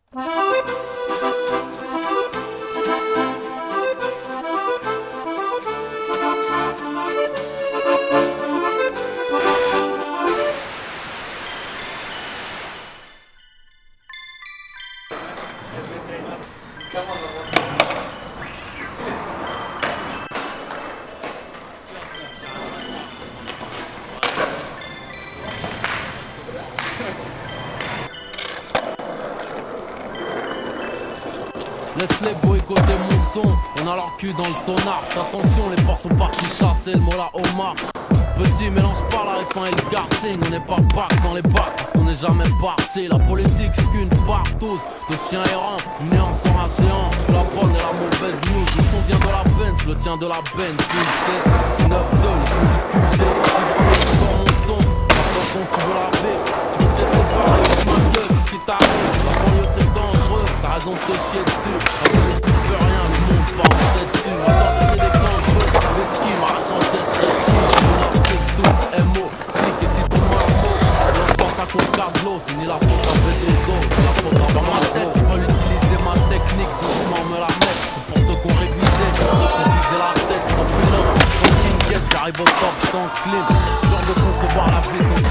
Laisse-les boycotter mon son, on a leur cul dans le sonar. Fais attention, les porcs sont partis chasser le mola homard. Petit mélange pas la F1 et le karting. On n'est pas bac dans les bacs parce qu'on n'est jamais parti. La politique c'est qu'une partouze de chiens errants, du néant sans un géant. Je suis la bonne et la mauvaise news. Le son vient de la Benz, le tien de la Benz. Tu le sais, c'est 9-2, le son du QG. Dans mon son, la chanson tu veux la paix. Tu veux te laisser parler au chemin de qu'est-ce qui t'arrive. La banlieue c'est dangereux, t'as raison de te chier dessus. La police ne peut rien, le monde part en tête dessus. La sorte c'est des dangereux, les skis, ma chantier très ski. Tous MO, clique et si ton marteau. On pense à qu'on garde l'eau, c'est ni la faute à B2O, la faute à dans ma tête, ils veulent utiliser ma technique, doucement me la mettre. C'est pour ceux qu'on révisait, pour ceux qu'on visait la tête, sans pilote, sans king jet, j'arrive au top sans clim. Genre de concevoir la vie sans